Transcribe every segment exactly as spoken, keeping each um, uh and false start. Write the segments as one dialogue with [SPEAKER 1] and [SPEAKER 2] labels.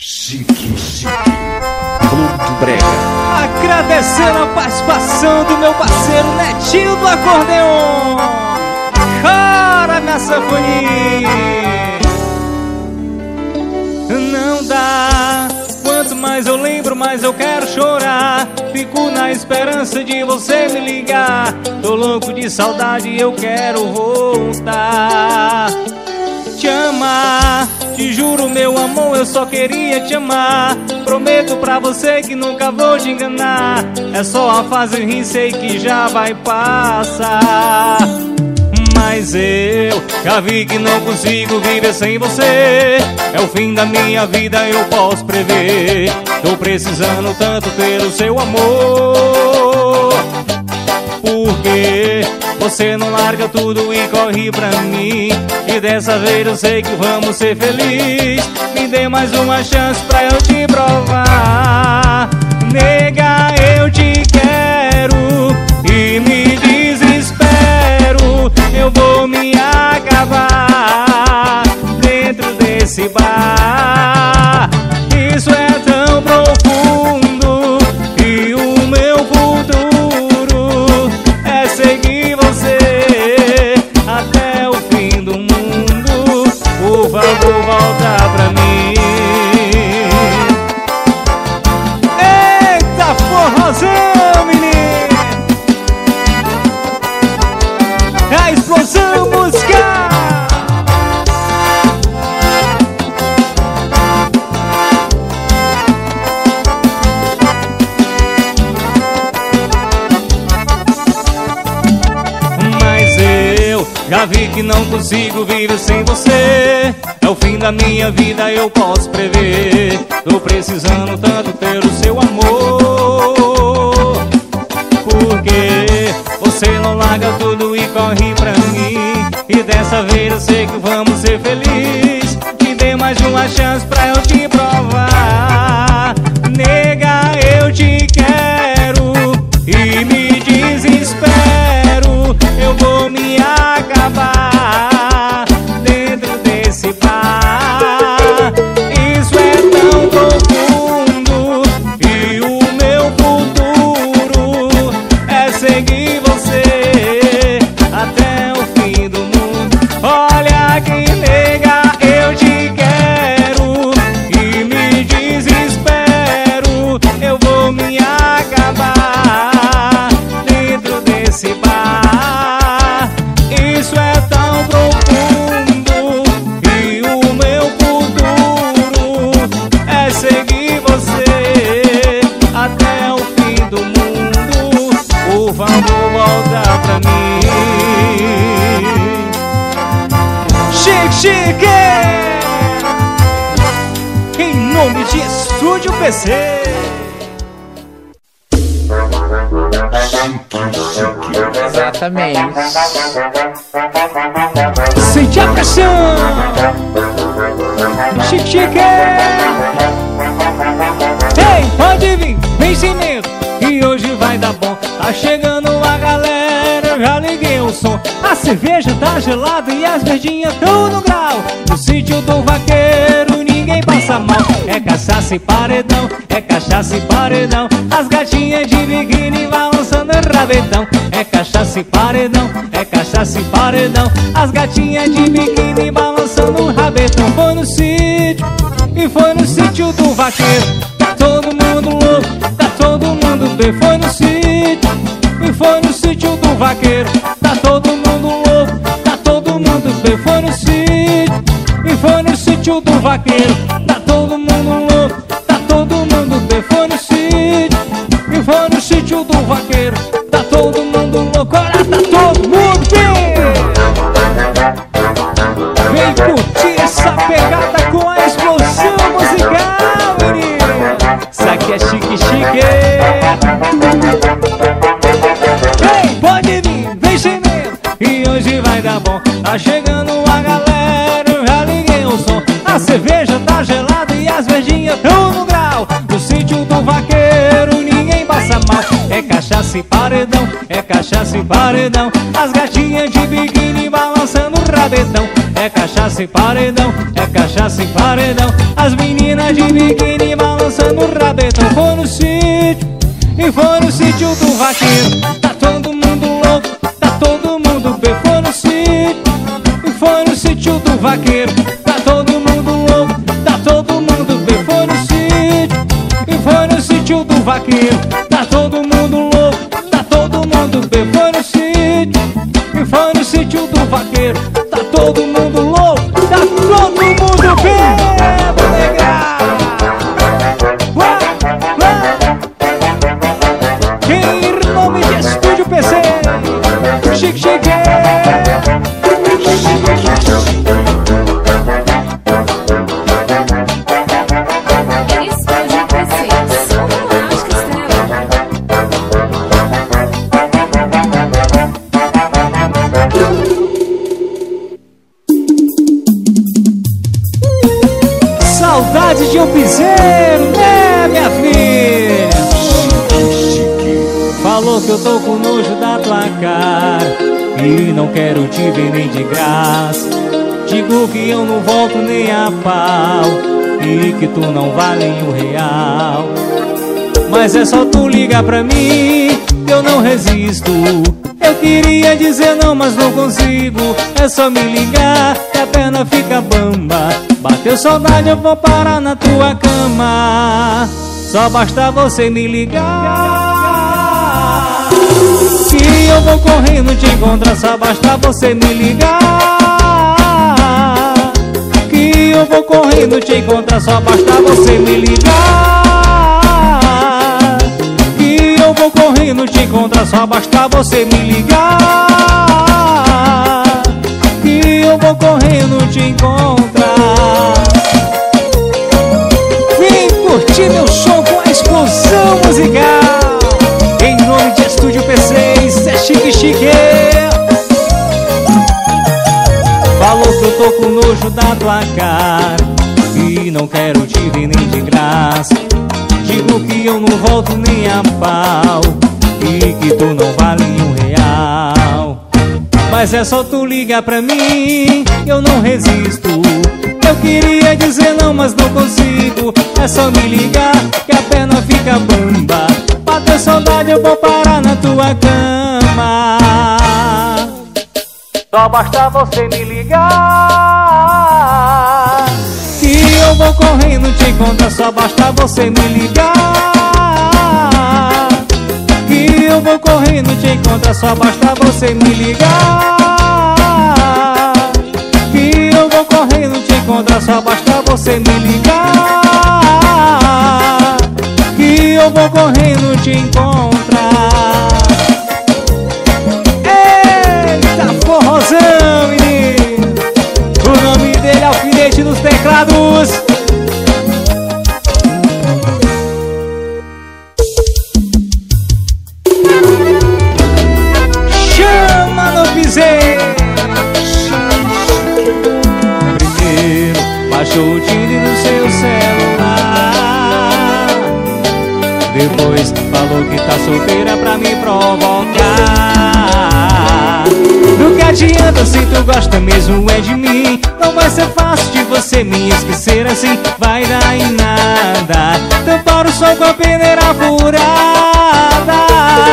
[SPEAKER 1] Chique, chique, Clube do Brega.
[SPEAKER 2] Agradecendo a participação do meu parceiro Netinho do acordeon. Cara, minha sanfoninha. Não dá, quanto mais eu lembro, mais eu quero chorar. Fico na esperança de você me ligar. Tô louco de saudade e eu quero voltar. Te amar, te juro meu amor, eu só queria te amar. Prometo pra você que nunca vou te enganar. É só a fase ruim, sei que já vai passar. Mas eu já vi que não consigo viver sem você. É o fim da minha vida, eu posso prever. Tô precisando tanto ter o seu amor. Porque você não larga tudo e corre pra mim. E dessa vez eu sei que vamos ser felizes. Me dê mais uma chance pra eu te provar. Nega, eu te quero e me desespero. Eu vou me acabar dentro desse bar. Isso é tão profundo e o meu futuro é seguir você até o fim do mundo. Por favor, volta pra mim. Eita forrozão, menino! É a explosão musical! Já vi que não consigo viver sem você. É o fim da minha vida, eu posso prever. Tô precisando tanto ter o seu amor. Porque você não larga tudo e corre pra mim. E dessa vez eu sei que vamos ser felizes. Me dê mais uma chance pra eu te provar. Nega, eu te quero e me desespero. Eu vou me acabar dentro desse bar. Isso é tão profundo e o meu futuro é seguir você até o fim do mundo. Olha que nega, eu te quero e me desespero. Eu vou me acabar dentro desse bar. Isso é tão profundo e o meu futuro é seguir você até o fim do mundo. Por favor, volta pra mim. Chique, chique! Em nome de Estúdio P C.
[SPEAKER 3] Exatamente.
[SPEAKER 2] Sente a pressão. Chique, chique. Ei, pode vir, vem sem medo, e hoje vai dar bom. Tá chegando a galera, eu já liguei o som. A cerveja tá gelada e as verdinhas tão no grau. No sítio do vaqueiro ninguém passa mal. É cachaça e paredão, é cachaça e paredão. As gatinhas de biquíni balançando o rabetão. É cachaça e paredão, é cachaça e paredão. As gatinhas de biquíni balançando o rabetão. Foi no sítio, e foi no sítio do vaqueiro. Tá todo mundo louco, tá todo mundo bem. Foi no sítio, e foi no sítio do vaqueiro. Tá todo mundo louco, tá todo mundo bem. Foi no sítio, e foi no sítio do vaqueiro. Tá todo mundo louco, tá todo mundo bem. Foi no sítio, e foi no sítio do vaqueiro. Tá todo mundo louco, olha, tá todo mundo bem. Vem curtir essa pegada com a explosão musical, menino. Isso aqui é chique, chique. Vem, pode vir, vem sem medo, e hoje vai dar bom. Tá chegando a galera, eu já liguei o som. A cerveja tá gelada e as verdinhas tão no grau. No sítio do vaqueiro ninguém passa mal. É cachaça e paredão, é cachaça e paredão. As gatinhas de biquíni balançando o rabo. rabetão. É cachaça e paredão, é cachaça e paredão. As meninas de biquíni balançando o rabetão. Foi no sítio, e foi no sítio do vaqueiro. Tá todo mundo louco, tá todo mundo bem. Foi no sítio, e foi no sítio do vaqueiro. Tá todo mundo louco, tá todo mundo bem. Foi no sítio, e foi no sítio do vaqueiro. Tá todo mundo louco, tá todo mundo bem. Foi no sítio, e foi no sítio do vaqueiro. Tá todo mundo louco, tá todo mundo bem. Vou negar. Uá, uá. Em nome de Estúdio P C, chique, chique. Saudade de um piseiro, né, minha filha? Falou que eu tô com nojo da tua cara e não quero te ver nem de graça. Digo que eu não volto nem a pau e que tu não vale um real. Mas é só tu ligar pra mim, eu não resisto. Eu queria dizer não, mas não consigo. É só me ligar que a perna fica bamba. Bateu saudade, eu vou parar na tua cama. Só basta você me ligar que eu vou correndo te encontrar. Só basta você me ligar que eu vou correndo te encontrar. Só basta você me ligar que eu vou correndo te encontrar. Só basta você me ligar que eu vou correndo te encontrar. Vem curtir meu show com a explosão musical. Em nome de Estúdio P C, isso é chique, chique. Falou que eu tô com nojo da tua cara e não quero te ver nem de graça. Digo que eu não volto nem a pau e que tu não vale um real. Mas é só tu ligar pra mim, eu não resisto. Eu queria dizer não, mas não consigo. É só me ligar que a perna fica bamba. Bateu saudade, eu vou parar na tua cama. Só basta você me ligar que eu vou correndo te encontrar. Só basta você me ligar que eu vou correndo te encontrar. Só basta você me ligar que eu vou correndo te encontrar. Só basta você me ligar que eu vou correndo te encontrar. Eita forrozão, menino. O nome dele é Alfinete nos teclados. Chama no piseiro. Primeiro baixou o Tinder no seu celular, depois falou que tá solteira pra me provocar. Do que adianta se tu gosta mesmo é de mim? Não vai ser fácil de você me esquecer assim. Vai dar em nada tampar o sol com a peneira furada.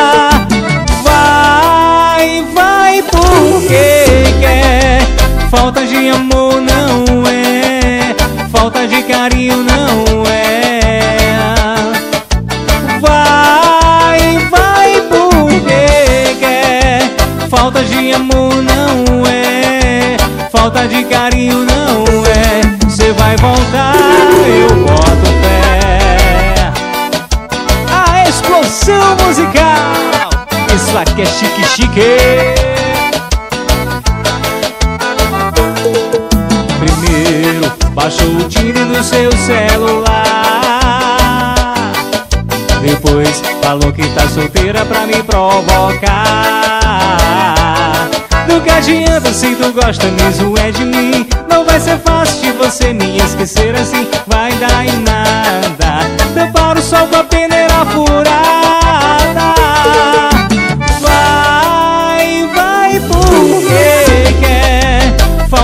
[SPEAKER 2] Vai, vai porque quer. Falta de amor não é, falta de carinho não é. Vai, vai porque quer. Falta de amor não é, falta de carinho não é. Cê vai voltar, eu boto fé. A explosão musical, isso aqui é chique, chique. Primeiro baixou o Tinder no seu celular, depois falou que tá solteira pra me provocar. Do que adianta se tu gosta mesmo é de mim? Não vai ser fácil de você me esquecer assim. Vai dar em nada tampar o sol com a peneira furada. Vai, vai porque quer.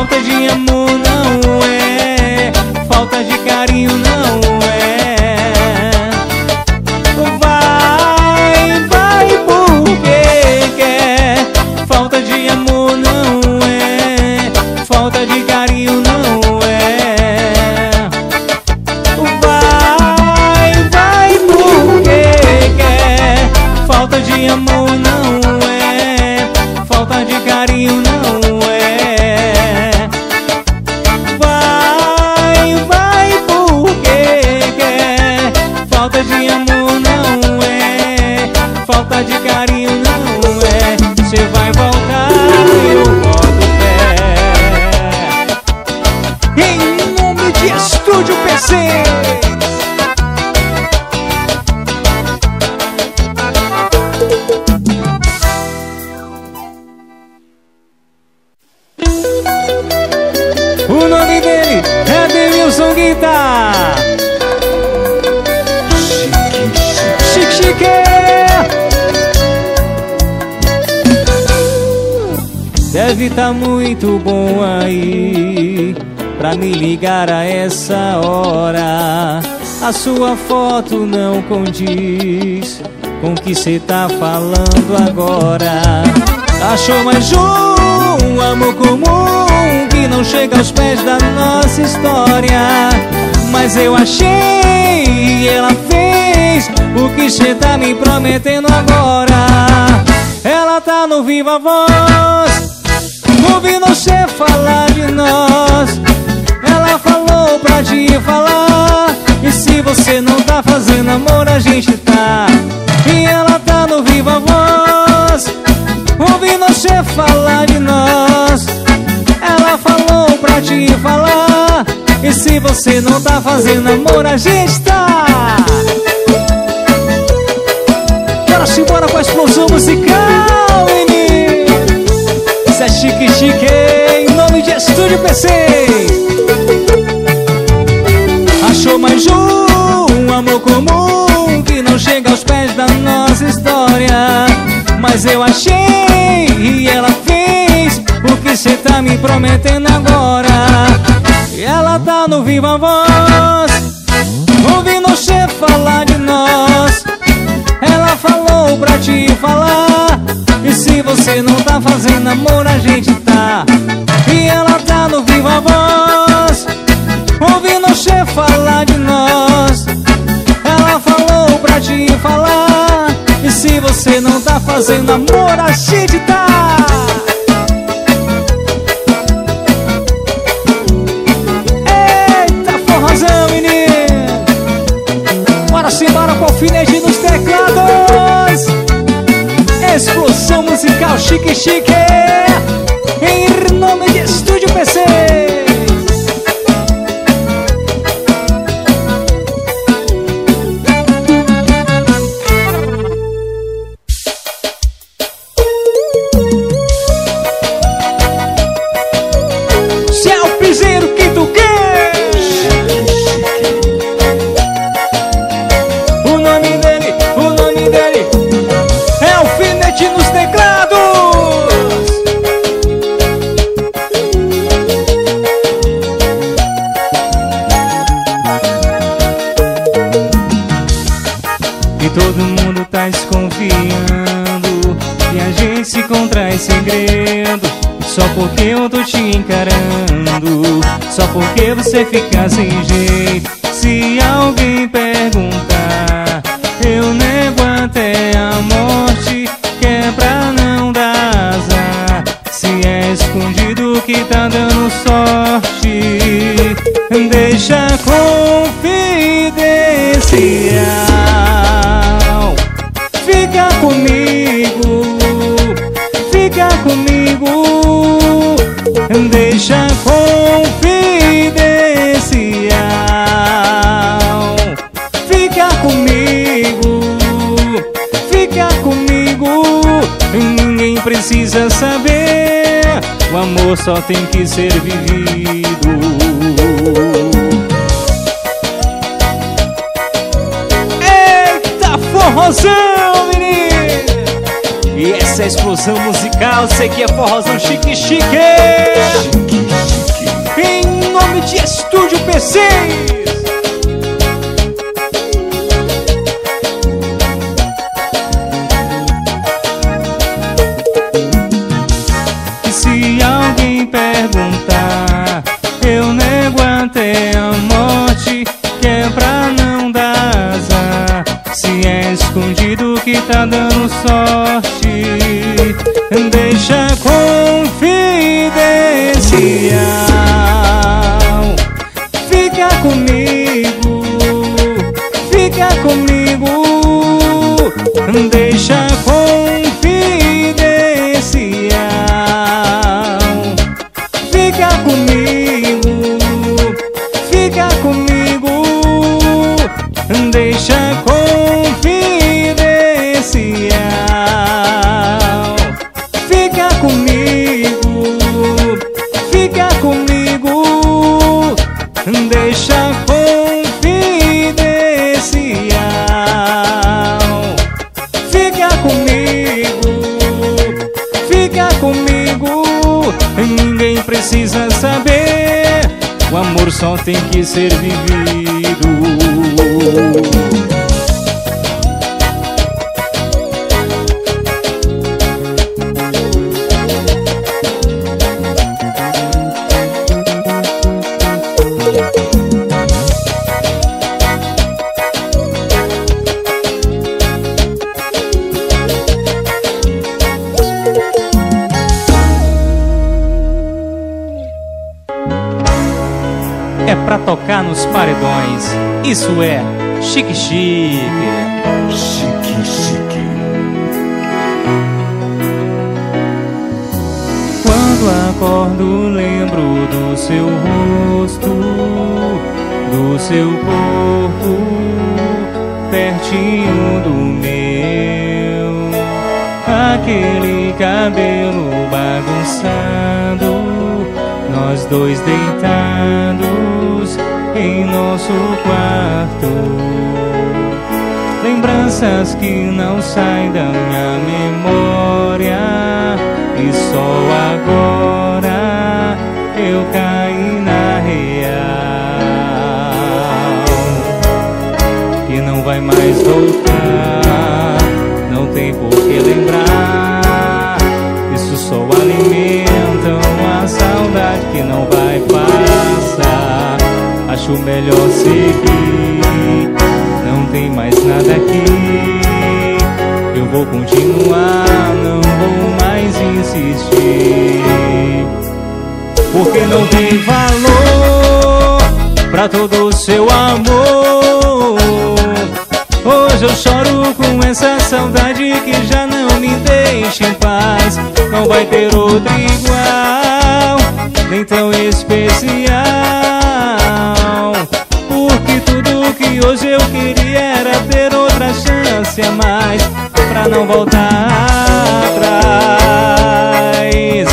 [SPEAKER 2] deve tá muito bom aí pra me ligar a essa hora. A sua foto não condiz com o que cê tá falando agora. Achou mais um amor comum que não chega aos pés da nossa história. Mas eu achei e ela fez o que cê tá me prometendo agora. Ela tá no Viva Voz, ouvindo cê falar de nós. Ela falou pra te falar, e se você não tá fazendo amor, a gente tá. E ela tá no Viva Voz, ouvindo você falar de nós. Ela falou pra te falar, e se você não tá fazendo amor, a gente tá. Bora simbora com a explosão musical, menino. Isso é chique chique, em nome de Estúdio P C. Achou mais um amor comum que não chega aos pés da nossa história. Mas eu achei e ela fez o que cê tá me prometendo agora. E ela tá no Viva Voz, ouvindo você falar de nós. Ela falou pra te falar, e se você não tá fazendo amor, a gente tá. E ela tá no Viva Voz, ouvindo você falar de nós. Ela falou pra te falar, e se você não tá fazendo amor, a gente tá. Eita forrozão, menino. Bora simbora com o alfinete nos teclados. Explosão musical chique chique, em nome de Estúdio P C. Todo mundo tá desconfiando que a gente se contrai segredo, só porque eu tô te encarando, só porque você fica sem jeito. Se alguém perguntar, eu nego até a morte, que é pra não dar azar. Se é escondido que tá dando sorte, deixa confidencial. Fica comigo, fica comigo, deixa confidencial. Fica comigo, fica comigo, ninguém precisa saber, o amor só tem que ser vivido. Eita forrozão, menino! E essa é a explosão musical, sei que é forrozão chique chique, em nome de Estúdio P C. Se alguém perguntar, eu nego até a morte, que é pra não dar azar. Se é escondido que tá dando sorte, deixa confidencial. Fica comigo, fica comigo, deixa confidencial. Fica comigo, fica comigo, deixa confidencial. Fica comigo, fica comigo, deixa confidencial. Fica comigo, fica comigo, só tem que ser vivido. É pra tocar nos paredões, isso é chique chique.
[SPEAKER 1] Chique, chique.
[SPEAKER 2] Quando acordo lembro do seu rosto, do seu corpo, pertinho do meu. Aquele cabelo bagunçado, nós dois deitados em nosso quarto. Lembranças que não saem da minha memória, e só agora eu caí na real, que não vai mais voltar, não tem por que lembrar. Isso só alimenta uma saudade que não vai passar. Acho melhor seguir, não tem mais nada aqui. Eu vou continuar, não vou mais insistir, porque não tem valor pra todo o seu amor. Hoje eu choro com essa saudade que já não me deixa em paz. Não vai ter outro igual, nem tão especial, porque tudo que hoje eu queria era ter outra chance a mais, pra não voltar atrás.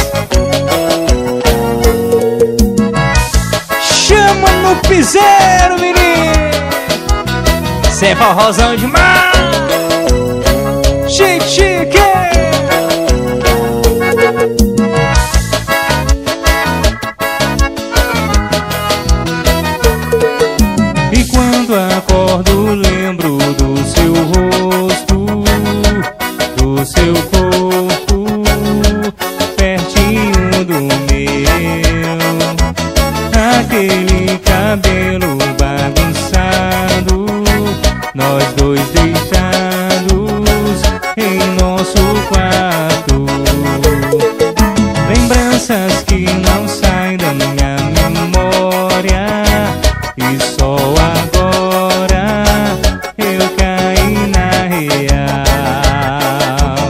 [SPEAKER 2] Chama no piseiro, menino, cê é forrozão demais. Chique, chique. E quando acordo lembro do seu rosto, do seu corpo, pertinho do meu. Aquele cabelo bagunçado, nós dois deitados em nosso quarto. Lembranças que não saem da minha memória, e só agora eu caí na real,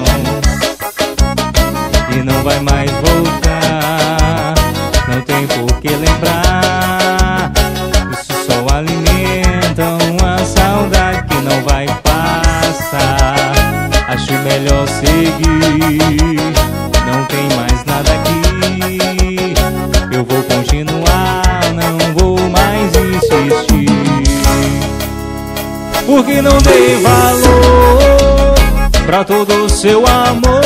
[SPEAKER 2] e não vai mais voltar, não tem por que lembrar. Isso só alimenta uma saudade que não vai passar. Acho melhor seguir, não tem mais nada aqui. Eu vou continuar, não vou mais insistir, porque não dei valor pra todo o seu amor.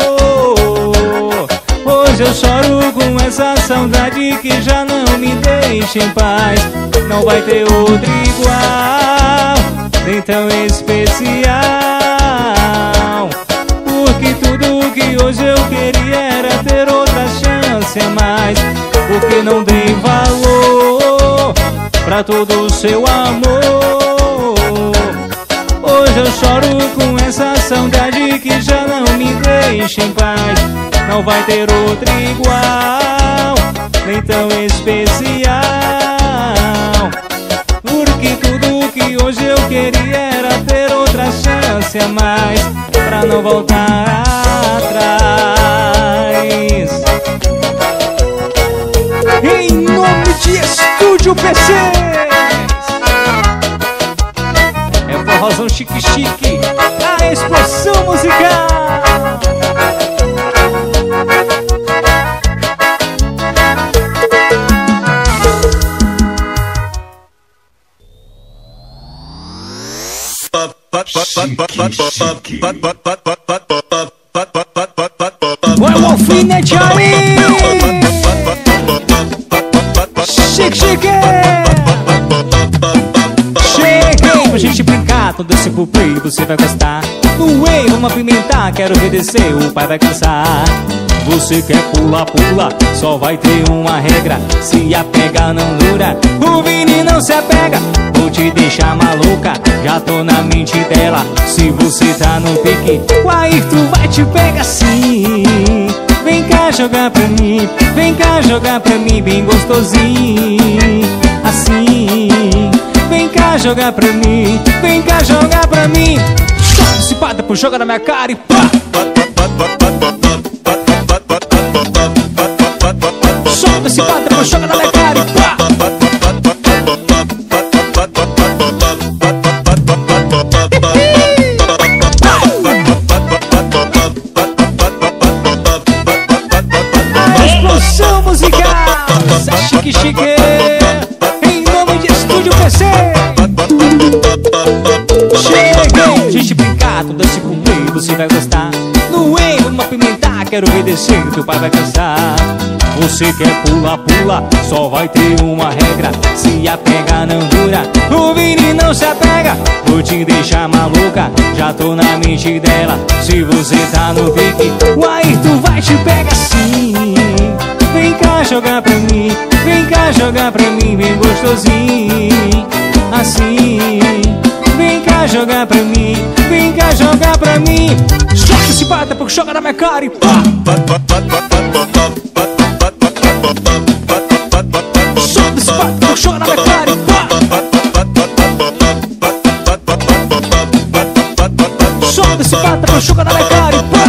[SPEAKER 2] Hoje eu choro com essa saudade que já não me deixa em paz. Não vai ter outro igual, nem tão especial, porque tudo que hoje eu queria era ter outra chance a mais, porque não dei valor pra todo o seu amor. Hoje eu choro com essa saudade que já não me deixa em paz. Não vai ter outro igual, nem tão especial, porque tudo que hoje eu queria era ter outra chance a mais, pra não voltar atrás. Em nome de Estúdio P C, é o forrozão chique chique, a explosão musical. Vai o alfinete aí! Chique, Chique, chique. Cheguei pra gente brincar, todo esse play você vai gostar. No Way, vamos apimentar, quero obedecer, o pai vai cansar. Você quer pular, pula, só vai ter uma regra: se apega não dura, o Vini não se apega. Vou te deixar maluca, já tô na mente dela. Se você tá no pique, o Ayrton vai te pegar sim. Vem cá jogar pra mim, vem cá jogar pra mim bem gostosinho, assim. Vem cá jogar pra mim, vem cá jogar pra mim. Sobe esse pá, depois joga na minha cara e pá. Sobe esse pá, depois joga na minha cara e pá. A explosão musical, essa chique chique, em nome de Estúdio P C. Cheguei, gente brincar, todo esse play você vai gostar. No Way, vamos apimentar, quero obedecer, teu pai vai cansar. Você quer pular, pula, só vai ter uma regra: se apega não dura, o Vini não se apega. Vou te deixar maluca, já tô na mente dela. Se você tá no pique, o Ayrton vai te pegar sim. Vem cá jogar pra mim, vem cá jogar pra mim bem gostosinho, assim. Vem cá jogar pra mim, vem cá jogar pra mim. Joga esse bata porque joga na minha cara e pá. Sobe esse bata porque joga na minha cara e pá. Sobe esse bata porque joga na minha cara e pá.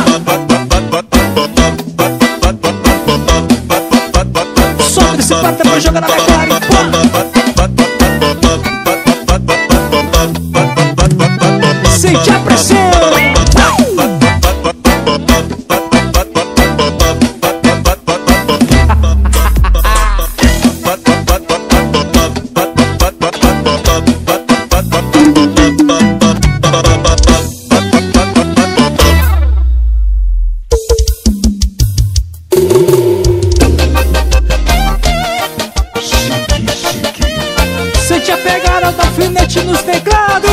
[SPEAKER 2] Sobe esse bata porque joga na minha cara e pá. Sente a pressão. Sente a pegada do alfinete nos teclados.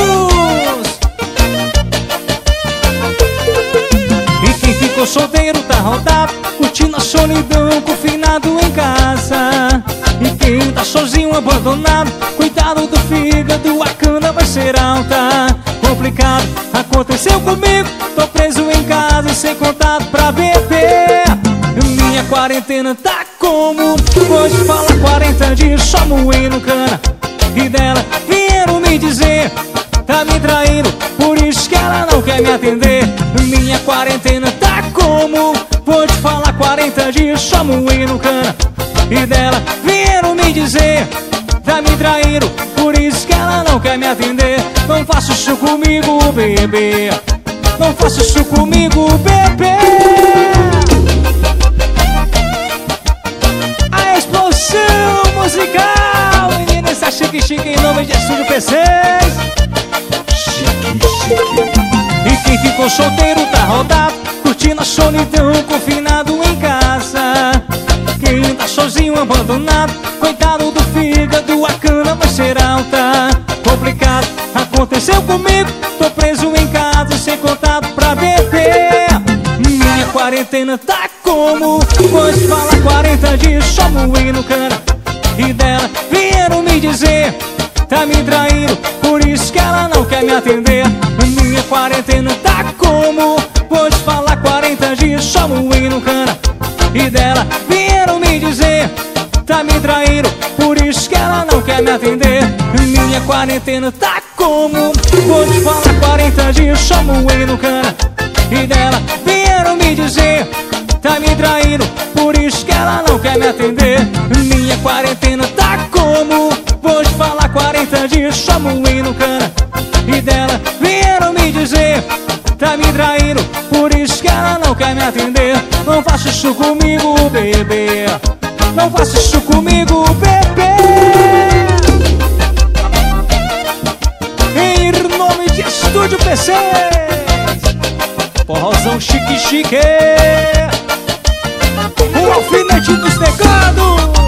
[SPEAKER 2] E quem ficou solteiro tá rodado, curtindo a solidão, confinado em casa. E quem tá sozinho, abandonado, cuidado do fígado, a cana vai ser alta. Complicado, aconteceu comigo, tô preso em casa, sem contato pra beber. Minha quarentena tá como? Vou te falar, quarenta dias só moendo cana. E dela vieram me dizer, tá me traindo, por isso que ela não quer me atender. Minha quarentena tá como? Vou te falar, quarenta dias só moendo cana. E dela vieram me dizer, tá me traindo, por isso que ela não quer me atender. Não faça isso comigo, bebê, não faça isso comigo, bebê. A explosão musical, menina, essa chique chique em nome de Estúdio P C.
[SPEAKER 1] Chique, chique.
[SPEAKER 2] E quem ficou solteiro tá rodado, curtindo a solidão, confinado em casa. Quem tá sozinho, abandonado, coitado do fígado, a cana vai ser alta. Complicado, aconteceu comigo, tô preso em casa, sem contato pra beber. Minha quarentena tá como? Vou te falar, quarenta dias só moendo cana. E dela vieram me dizer, tá me traindo, por isso que ela não quer me atender. Minha quarentena tá como? Vou te falar, quarenta dias só moendo cana. E dela vieram me dizer, tá me traindo, por isso que ela não quer me atender. Minha quarentena tá como? Vou te falar, quarenta dias só moendo cana. E dela vieram me dizer, tá me traindo, por isso que ela não quer me atender. Minha quarentena tá como? Vou te falar, quarenta dias só moendo cana. E dela vieram me dizer, tá me traindo, por isso que ela não quer me atender. Não faça isso comigo, bebê, não faça isso comigo, bebê. Em nome de Estúdio P C, forrozão chique chique, um alfinete nos teclados.